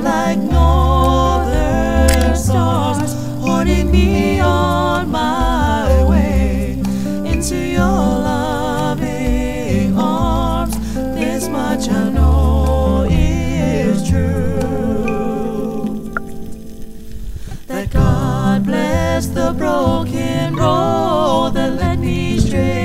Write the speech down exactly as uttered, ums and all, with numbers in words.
like northern stars, holding me on my way into your loving arms. This much I know is true, that God bless the broken road that led me straight